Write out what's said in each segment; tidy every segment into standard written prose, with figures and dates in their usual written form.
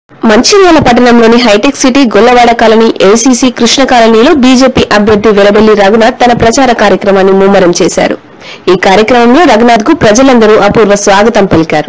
మంచిర్యాల పట్టణంలోని hitech city Gollawada colony ACC Krishna కాలనీలో BJP అభ్యర్థి వెరబెల్లి రఘునాథ్ తన ప్రచార కార్యక్రమాన్ని ముమ్మరం చేశారు. ఈ కార్యక్రమంలో రఘునాథ్ కు ప్రజలందరూ అపూర్వ స్వాగతం పలికారు.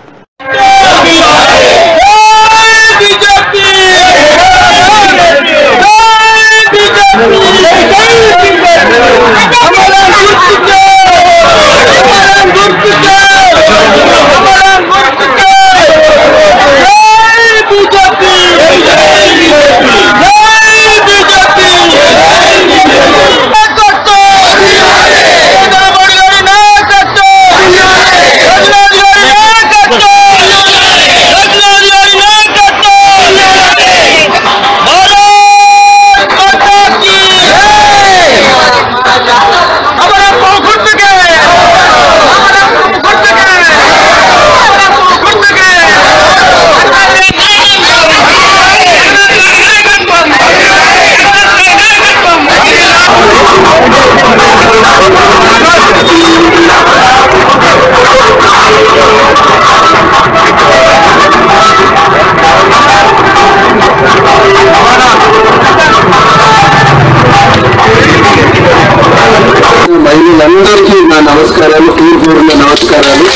మహిళలందరికీ నా నమస్కారాలు, పూర్వపూర్ణ నమస్కారాలు.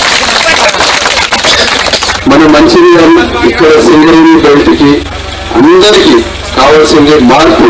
మన మంచిర్యాల ఇక్కడ సింగరేణి బెల్ట్కి అందరికీ కావాల్సింది మార్పు.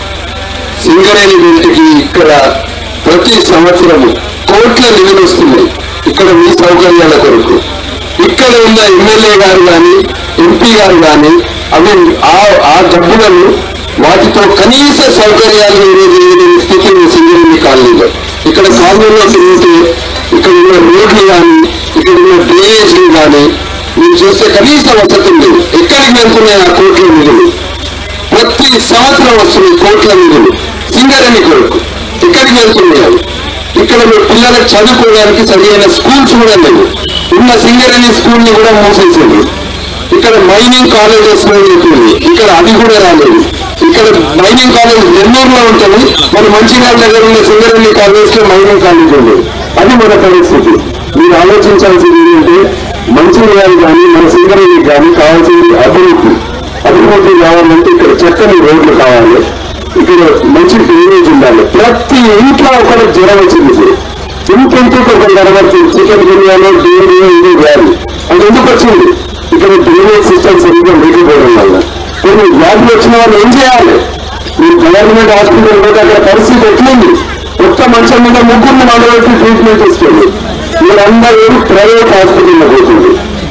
సింగరేణి బెల్ట్కి ఇక్కడ ప్రతి సంవత్సరము కోట్ల నిధులు వస్తున్నాయి. ఇక్కడ మీ సౌకర్యాల కొరకు ఇక్కడ ఉన్న ఎమ్మెల్యే గారు కానీ ఎంపీ గారు కానీ అవి ఆ డబ్బులను వాటితో కనీస సౌకర్యాలు ఏదైనా స్థితి సింగరేణి కాలనీలో ఇక్కడ కాలనీలో తిరిగితే ఇక్కడ ఉన్న రోడ్లు కానీ ఇక్కడ ఉన్న డ్రైనేజీలు కానీ మీరు చూస్తే కనీస వసతులు లేవు. ఎక్కడికి వెళ్తున్నాయి ఆ కోట్ల నిధులు? ప్రతి సంవత్సరం వస్తున్నాయి కోట్ల నిధులు సింగరేణి కొరకు. ఎక్కడికి వెళ్తున్నాయి? ఇక్కడ మీ పిల్లలకు చదువుకోవడానికి సరైన స్కూల్స్ కూడా లేవు. ఉన్న సింగరేణి స్కూల్ ని కూడా మూసేసారు. ఇక్కడ మైనింగ్ కాలేజెస్ ఉంటుంది, ఇక్కడ అది కూడా రాలేదు. ఇక్కడ మైనింగ్ కాలేజ్ నెల్లూరులో ఉంటుంది, మన మంచిర్యాల దగ్గర ఉన్న సింగరేణి కాలేజ్ లో మైనింగ్ కాలేజ్ ఉంది. అది మన పరిస్థితి. మీరు ఆలోచించాల్సింది ఏంటంటే మంచిర్యాల కానీ మన సింగరేణి కానీ కావాల్సింది అభివృద్ధి కావాలంటే ఇక్కడ చక్కని రోడ్లు కావాలి, ఇక్కడ మంచి డ్రైనేజ్ ఉండాలి. ప్రతి ఇంట్లో ఒకటి జ్వరం వచ్చింది. ఇంటింటికి ఒక జ్వరం వచ్చింది. చికెన్ బిర్యానీ డేరియా ఇది వ్యాధి అది ఎందుకు వచ్చింది? ఇక్కడ డ్రైనేజ్ సిస్టమ్ సరిగ్గా లేకపోవడం వల్ల. కొన్ని వ్యాధులు వచ్చిన వాళ్ళు ఏం చేయాలి? మీరు గవర్నమెంట్ హాస్పిటల్ పోతే అక్కడ పరిస్థితి ఎట్లుంది? ఒక్క మంచం మీద ముగ్గురిని మండబెట్టి ట్రీట్మెంట్ ఇస్తుంది. వీళ్ళందరూ ప్రైవేట్ హాస్పిటల్లో పోతుంది,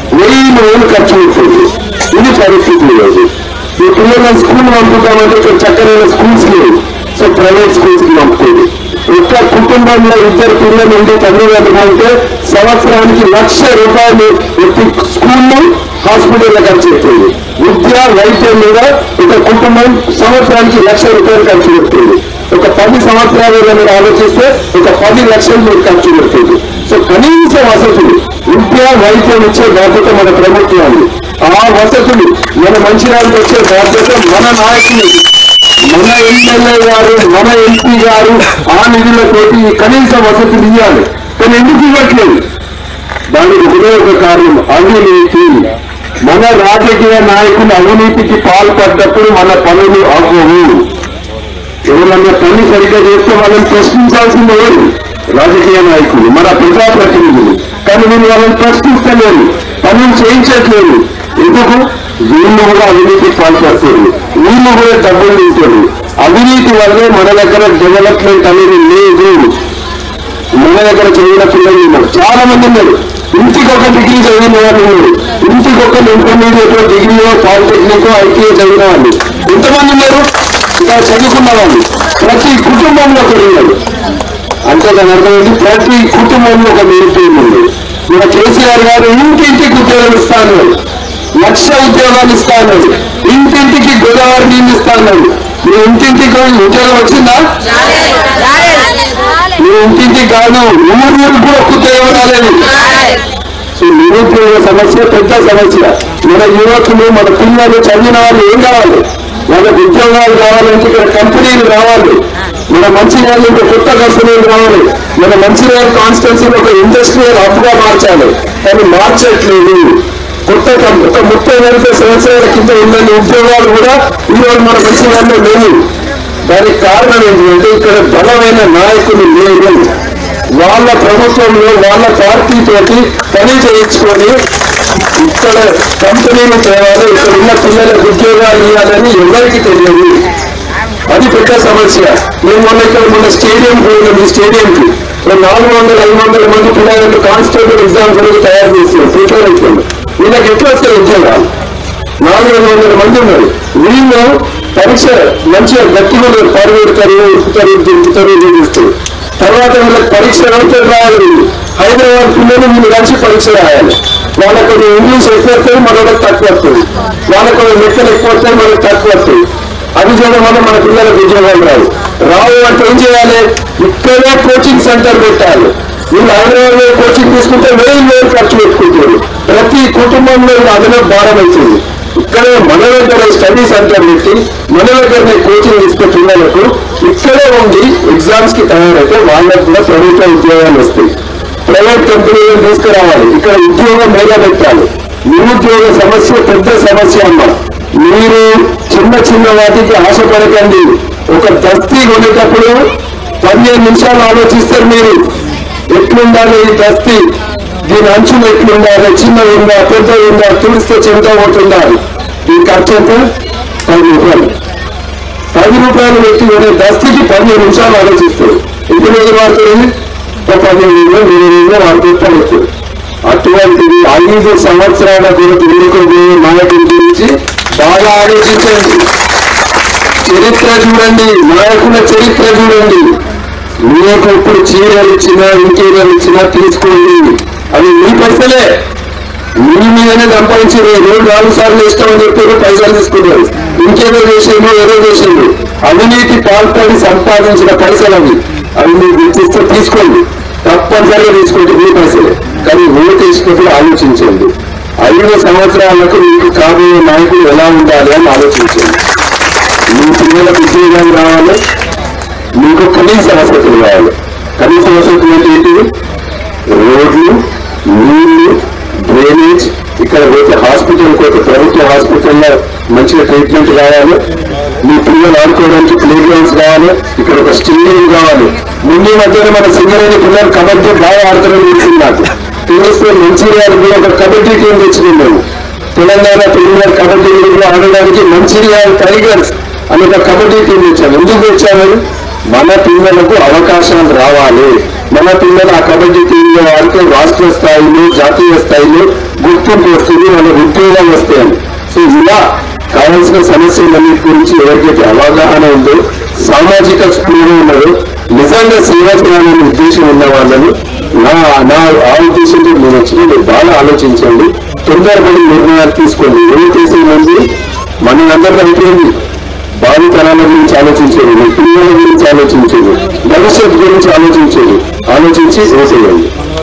1000 ఖర్చు అవుతుంది. ఇది పరిస్థితి లేదు. ఈ పిల్లలను స్కూల్ పంపుతామంటే ఇక్కడ చక్కనైన స్కూల్స్ లేవు. సో ప్రైవేట్ స్కూల్స్ కి పంపుతుంది. ఒక్క కుటుంబంలో 2 పిల్లలు ఉంటే తల్లిదండ్రులు సంవత్సరానికి ₹1,00,000 ప్రతి స్కూల్లో హాస్పిటల్లో ఖర్చు అవుతుంది. విద్య వైద్యం మీద ఒక కుటుంబం సంవత్సరానికి ₹1,00,000 ఖర్చు పెడుతుంది. ఒక 10 సంవత్సరాలలో మీరు ఆలోచిస్తే ఒక 10 లక్షలు మీరు ఖర్చు పెడుతుంది. సో కనీస వసతులు విద్య వైద్యం ఇచ్చే బాధ్యత మన ప్రభుత్వాన్ని. ఆ వసతులు మన మంచిర్యాలకు వచ్చే బాధ్యత మన నాయకులు, మన ఎమ్మెల్యే గారు, మన ఎంపీ గారు ఆ నిధులతోటి కనీస వసతులు ఇవ్వాలి. కానీ ఎందుకు ఇవ్వట్లేదు? దానికి ఒకటే ఒక కారణం, అవినీతి. మన రాజకీయ నాయకులు అవినీతికి పాల్పడ్డప్పుడు మన పనులు అవ్వవు. ఎవరన్నా పని సరిగ్గా చేస్తే వాళ్ళని ప్రశ్నించాల్సింది ఎవరు? రాజకీయ నాయకులు, మన ప్రజాప్రతినిధులు. కానీ మీరు వాళ్ళని ప్రశ్నిస్తలేరు, పనులు చేయించట్లేదు. ఎందుకు? వీళ్ళు కూడా అవినీతికి పాల్పడతారు, వీళ్ళు కూడా డబ్బులు తింటారు. అవినీతి వల్లే మన దగ్గర డెవలప్మెంట్ అనేది లేదు. మన దగ్గర చదివిన పిల్లలు ఉన్నారు, చాలా మంది ఉన్నారు. ఇంటికి ఒక డిగ్రీ చదివిన వాళ్ళు ఉన్నారు, ఇంటికి ఒక ఇంటర్మీడియట్ డిగ్రీయో పాలిటెక్నిక్ ఐటీఐ చదివిన వాళ్ళు ఎంతమంది ఉన్నారు? ఇలా చదువుకున్న వాళ్ళు ప్రతి కుటుంబంలో ఒకరు ఉన్నారు. అంటే దాని అర్థమైంది ప్రతి కుటుంబంలో ఒక నిరుద్యోగం ఉంది. మన కేసీఆర్ గారు ఇంటింటికి ఉద్యోగాలు ఇస్తా అన్నాడు, 1,00,000 ఉద్యోగాలు ఇస్తా అన్నాడు, ఇంటింటికి గోదావరి నీళ్ళు ఇస్తా అన్నాడు. మీ ఇంటింటికి ఉద్యోగం వచ్చిందా? మీ ఇంటింటికి కాదు, ఊరు కూడా ఒక ఉద్యోగం రాలేదు. సో నిరుద్యోగ సమస్య పెద్ద సమస్య. మన యువకులు, మన పిల్లలు చదివిన వాళ్ళు ఏం కావాలి? వాళ్ళకి ఉద్యోగాలు కావాలంటే ఇక్కడ కంపెనీలు కావాలి. మన మంచిర్యాల కొత్త కంపెనీలు కావాలి. మన మంచిర్యాల కాన్స్టిట్యున్సీని ఒక ఇండస్ట్రియల్ హబ్ గా మార్చాలి. కానీ మార్చట్లేదు. కొత్త ఒక 30-40 సంవత్సరాల కింద ఉన్న ఉద్యోగాలు కూడా ఈరోజు మన మంచిగానే లేవు. దానికి కారణం ఏంటంటే ఇక్కడ బలమైన నాయకులు లేరు. వాళ్ళ ప్రభుత్వంలో వాళ్ళ పార్టీతోటి పని చేయించుకొని ఇక్కడ కంపెనీలు తేవాలి, ఇక్కడ ఉన్న పిల్లలకు ఉద్యోగాలు ఇవ్వాలని ఎవరికి తెలియదు. అది పెద్ద సమస్య. మేము మొన్న స్టేడియం పోయినాం. ఈ స్టేడియంకి 400-500 మంది పిల్లలు కానిస్టేబుల్ ఎగ్జామ్ కొరకు తయారు చేస్తున్నారు, ప్రిపేర్ అవుతున్నారు. వీళ్ళకి ఎట్లా వస్తాయి ఉద్యోగాలు? 400 మంది ఉన్నారు. వీళ్ళు పరీక్ష మంచిగా గట్టిగా పరిగెడతారు, దింపుతారు, చూపిస్తారు. తర్వాత వీళ్ళకి పరీక్ష ఎవరితో రాయాలి? హైదరాబాద్ పిల్లలు వీళ్ళు కలిసి పరీక్ష రాయాలి. వాళ్ళకు ఇంగ్లీష్ ఎక్కువ వస్తుంది, మనకు తక్కువ వస్తుంది. వాళ్ళకు లెక్కలు ఎక్కువ వస్తాయి, మనకు తక్కువ వస్తుంది. అది చేయడం వల్ల మన పిల్లలకు ఉద్యోగాలు రావు అంటే ఏం చేయాలి? ఇక్కడే కోచింగ్ సెంటర్ పెట్టాలి. వీళ్ళు హైదరాబాద్ కోచింగ్ తీసుకుంటే 1000 ఖర్చు పెట్టుకుంటారు. ప్రతి కుటుంబంలో అదనపు భారం అవుతుంది. ఇక్కడే మన దగ్గర స్టడీ సెంటర్ పెట్టి మన దగ్గరనే కోచింగ్ ఇస్తే పిల్లలకు ఇక్కడే ఉండి ఎగ్జామ్స్ కి తయారైతే వాళ్ళకు కూడా ప్రభుత్వ ఉద్యోగాలు వస్తాయి. ప్రైవేట్ కంపెనీలను తీసుకురావాలి. ఇక్కడ ఉద్యోగం మేళ పెట్టాలి. నిరుద్యోగ సమస్య పెద్ద సమస్య అమ్మా. మీరు చిన్న వాటికి ఆశపడకండి. ఒక దస్తీ కొనేటప్పుడు 15 నిమిషాలు ఆలోచిస్తారు మీరు. ఎట్లుండాలి ఈ దస్తీ, దీని అంచులు ఎట్లుండాలి, చిన్నది ఉందా, పెద్దది ఉందా, తుడిస్తే చెంత పోతుందా, ఈ ఖర్చు ఎంత? 10 రూపాయలు. 10 రూపాయలు పెట్టి కొనే దస్తీకి 15 నిమిషాలు ఆలోచిస్తారు. ఇంటి రోజు వాడుతుంది 15 వాడుతుంది. అటువంటిది 5 సంవత్సరాల ఎన్నుకోబోయే నాయకుడి గురించి బాగా ఆలోచించండి. చరిత్ర చూడండి, నాయకుల చరిత్ర చూడండి. మీకు ఇప్పుడు చీరలు ఇచ్చినా ఇంటీరియర్ ఇచ్చినా తీసుకోండి, అవి మీ పైసలే. మీ మీదనే సంపాదించారు. 4 సార్లు ఇష్టమని చెప్పారు, పైసలు తీసుకున్నారు. ఇంకేదో చేసిండు, ఏదో చేసిండు. అవినీతి పాల్పడి సంపాదించిన పైసలు అవి మీరు గుర్తిస్తే తీసుకోండి, తప్పనిసరిగా తీసుకోండి, మీ పైసలే. కానీ ఓటు వేసినప్పుడు ఆలోచించండి. 5 సంవత్సరాలకు మీకు కాబోయే నాయకులు ఎలా ఉండాలి అని ఆలోచించండి. మీ పిల్లలకు ఉద్యోగాలు రావాలి, మీకు కనీస వసతులు కావాలి. కనీస వసతులు అంటే ఏంటివి? రోడ్లు, నీళ్లు, డ్రైనేజ్. ఇక్కడ పోతే హాస్పిటల్ పోతే ప్రభుత్వ హాస్పిటల్లో మంచిగా ట్రీట్మెంట్ కావాలి. మీ పిల్లలు ఆడుకోవడానికి ప్లే గ్రౌండ్స్ కావాలి. ఇక్కడ ఒక స్టేడియం కావాలి. ముందు మధ్యన మన సింగరేణి పిల్లలు కబడ్డీ బాగా ఆడతారని తెలిసింది నాకు. తెలిస్తే మంచిర్యాల కూడా ఒక కబడ్డీ టీం తెచ్చుకున్నాము. తెలంగాణ ప్రీమియర్ కబడ్డీ లీగ్లో ఆడడానికి మంచిర్యాల టైగర్స్ అనే ఒక కబడ్డీ టీం తెచ్చాము. ఎందుకు తెచ్చామని? మన పిల్లలకు అవకాశాలు రావాలి. మన పిల్లలు ఆ కబడ్డీ టీంలో ఆడితే రాష్ట్ర స్థాయిలో, జాతీయ స్థాయిలో గుర్తింపు వస్తుంది, వాళ్ళ ఉద్యోగాలు వస్తాయని. సో ఇలా కావాల్సిన సమస్యలన్నిటి గురించి ఎవరికైతే అవగాహన ఉందో, సామాజిక స్పృహ ఉన్నదో, నిజంగా సేవ చేయాలనే ఉద్దేశం ఉన్న వాళ్ళని నా ఆ ఉద్దేశంతో నేను వచ్చిన మీరు బాగా ఆలోచించండి. తొందరపడి నిర్ణయాలు తీసుకోండి. ఏం చేసే ముందు మనందరికీ అయిపోయింది. భావి తరాల గురించి ఆలోచించేది, మీ పిల్లల గురించి ఆలోచించేది, భవిష్యత్తు గురించి ఆలోచించేది. ఆలోచించి ఓటేయండి.